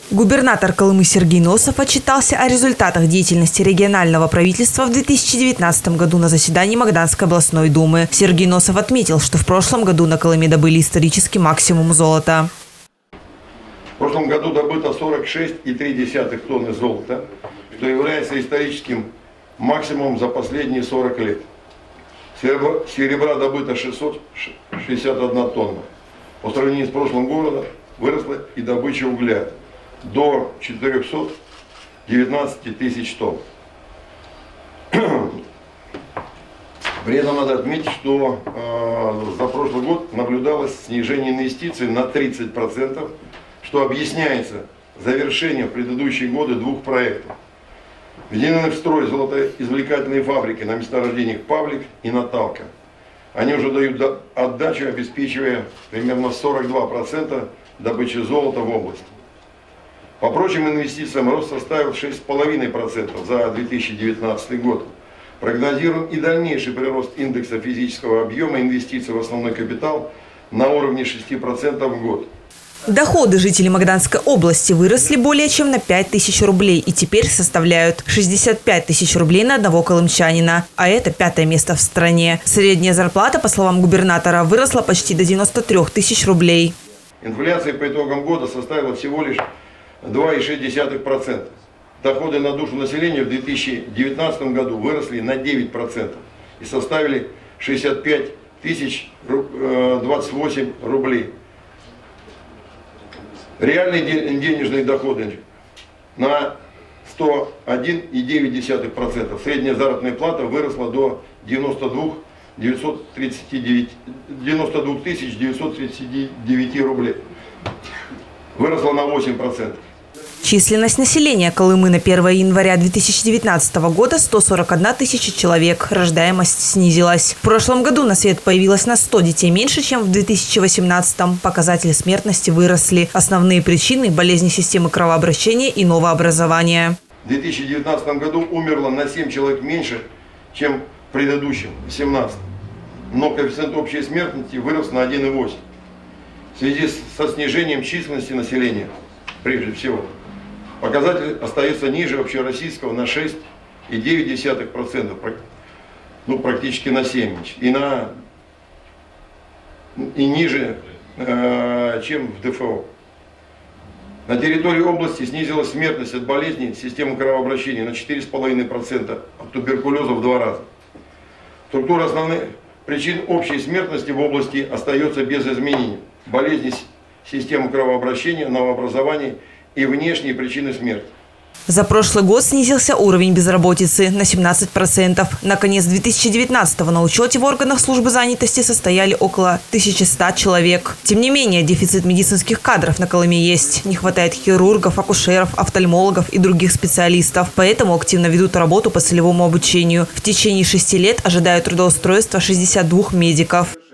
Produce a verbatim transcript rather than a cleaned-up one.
Губернатор Колымы Сергей Носов отчитался о результатах деятельности регионального правительства в две тысячи девятнадцатом году на заседании Магаданской областной думы. Сергей Носов отметил, что в прошлом году на Колыме добыли исторический максимум золота. В прошлом году добыто сорок шесть и три десятых тонны золота, что является историческим максимумом за последние сорок лет. Серебра, серебра добыто шестьсот шестьдесят одна тонна. По сравнению с прошлым годом выросла и добыча угля до четырёхсот девятнадцати тысяч тонн. При этом надо отметить, что э, за прошлый год наблюдалось снижение инвестиций на тридцать процентов, что объясняется завершением в предыдущие годы двух проектов. Введены в строй золотоизвлекательные фабрики на месторождениях Павлик и Наталка. Они уже дают отдачу, обеспечивая примерно сорок два процента добычи золота в области. По прочим инвестициям рост составил шесть целых пять десятых процента за две тысячи девятнадцатый год. Прогнозируем и дальнейший прирост индекса физического объема инвестиций в основной капитал на уровне шести процентов в год. Доходы жителей Магаданской области выросли более чем на пять тысяч рублей и теперь составляют шестьдесят пять тысяч рублей на одного колымчанина. А это пятое место в стране. Средняя зарплата, по словам губернатора, выросла почти до девяноста трёх тысяч рублей. Инфляция по итогам года составила всего лишь два целых шесть десятых процента. Доходы на душу населения в две тысячи девятнадцатом году выросли на девять процентов и составили шестьдесят пять тысяч двадцать восемь рублей. Реальные денежные доходы на сто один целых девять десятых процента. Средняя заработная плата выросла до девяноста двух тысяч девятьсот тридцати девяти рублей. Выросла на восемь процентов. Численность населения Колымы на первое января две тысячи девятнадцатого года – сто сорок одна тысяча человек. Рождаемость снизилась. В прошлом году на свет появилось на сто детей меньше, чем в две тысячи восемнадцатом. Показатели смертности выросли. Основные причины – болезни системы кровообращения и новообразования. В две тысячи девятнадцатом году умерло на семь человек меньше, чем в предыдущем, две тысячи восемнадцатом. Но коэффициент общей смертности вырос на один целых восемь десятых. В связи со снижением численности населения, прежде всего, показатель остается ниже общероссийского на шесть целых девять десятых процента, ну практически на семь процентов, и, на, и ниже, э, чем в ДФО. На территории области снизилась смертность от болезней системы кровообращения на четыре целых пять десятых процента, от туберкулеза в два раза. Структура основных причин общей смертности в области остается без изменений. Болезни системы кровообращения, новообразования и внешние причины смерти. За прошлый год снизился уровень безработицы на семнадцать процентов. На конец две тысячи девятнадцатого на учете в органах службы занятости состояли около тысячи ста человек. Тем не менее, дефицит медицинских кадров на Колыме есть. Не хватает хирургов, акушеров, офтальмологов и других специалистов. Поэтому активно ведут работу по целевому обучению. В течение шести лет ожидают трудоустройства шестьдесят двух медиков.